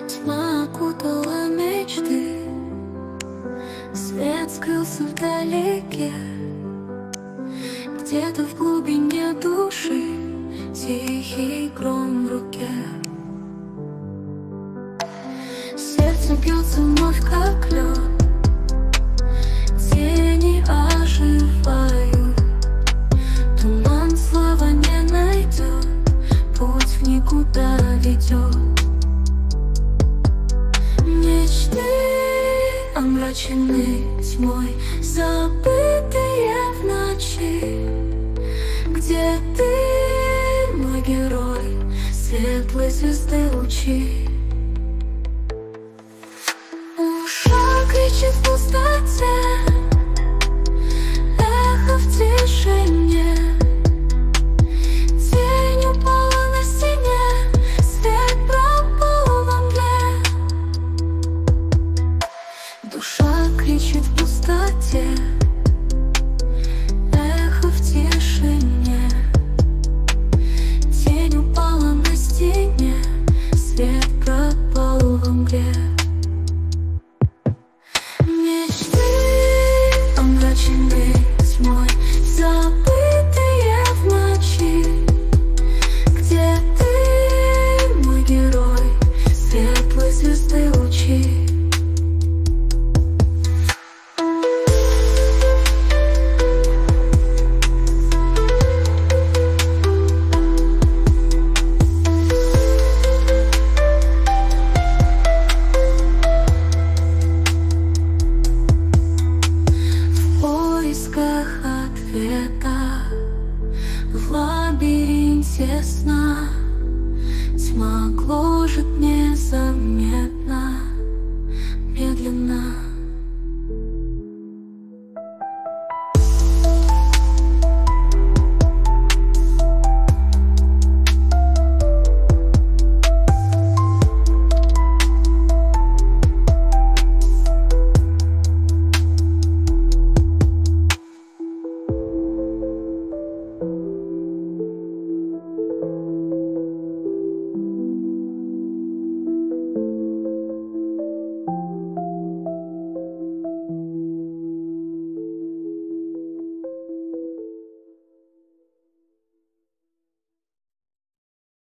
Тьма окутала мечты, свет скрылся вдалеке. Где-то в глубине души тихий гром в руке. Сердце бьется вновь, как лед, тени оживают. Туман слова не найдет, путь в никуда ведет. Мечты омрачены тьмой, забытые в ночи. Где ты, мой герой, светлой звезды лучи? Душа кричит в пустоте, эхо в тишине. Тень упала на стене, свет пропал во мгле. Душа кричит в пустоте, эхо в тишине. Тень упала на стене, свет пропал во мгле. Мечты омрачены тьмой, забытые в ночи. Где ты, мой герой, светлой звезды лучи? Ответа в лабиринте сна. Тьма гложет мне